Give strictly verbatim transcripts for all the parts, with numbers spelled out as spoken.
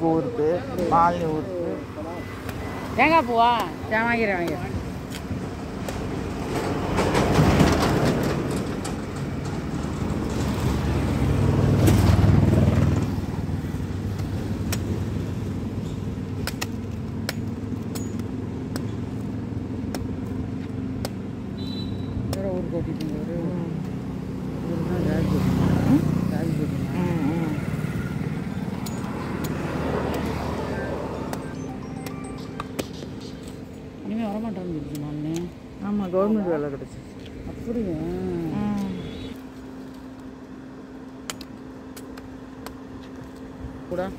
பூ இருக்குது, மாலினி பூ இருக்குது. தேங்காய் பூவா? சரி வாங்கிறேன் வாங்கிறேன். இனிமேல் வரமாட்டான்னு சொல்லிச்சு நான். ஆமாம், கவர்மெண்ட் வேலை கிடச்சிச்சு. அப்படியா? கூட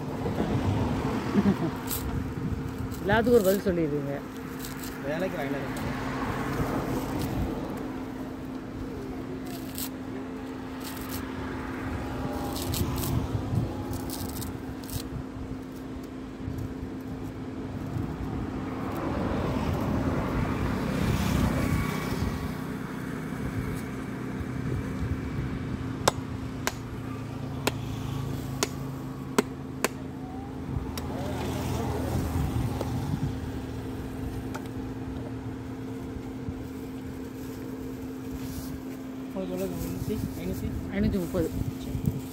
எல்லாத்துக்கும் ஒரு பதில் சொல்லிடுவீங்க. வேலைக்கு வாங்கினேன். ஐநூற்றி ஐநூற்றி ஐநூற்றி முப்பது.